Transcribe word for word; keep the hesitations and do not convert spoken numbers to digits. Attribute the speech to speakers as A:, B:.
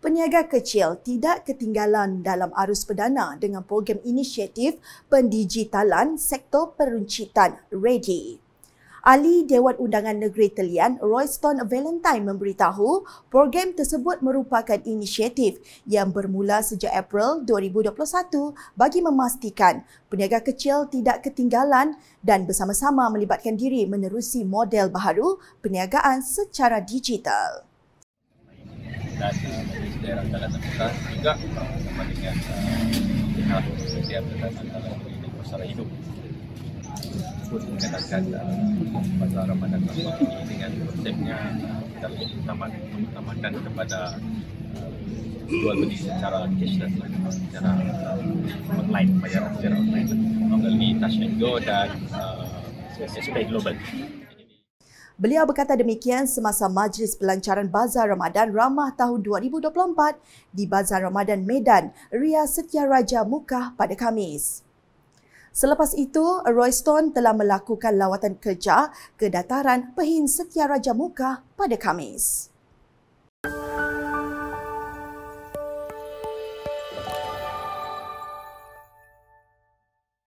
A: Peniaga kecil tidak ketinggalan dalam arus perdana dengan program inisiatif pendigitalan sektor peruncitan Ready. Ahli Dewan Undangan Negeri Telian, Royston Valentine memberitahu program tersebut merupakan inisiatif yang bermula sejak April dua ribu dua puluh satu bagi memastikan peniaga kecil tidak ketinggalan dan bersama-sama melibatkan diri menerusi model baharu perniagaan secara digital.
B: Dan Majlis Daerah Jalan Terbuka juga bersama dengan pihak Kementerian Perdagangan dan Masalah Hidup untuk mengadakan Bazar Ramadan Ramah ini dengan konsepnya kita lebih mengutamakan kepada jual beli secara cashless, secara online, bayaran secara online melalui Touch and Go dan S P Global.
A: Beliau berkata demikian semasa Majlis Pelancaran Bazar Ramadan Ramah tahun dua ribu dua puluh empat di Bazar Ramadan Medan, Ria Setiaraja Mukah pada Khamis. Selepas itu, Royston telah melakukan lawatan kerja ke dataran Pehin Setiaraja Mukah pada Khamis.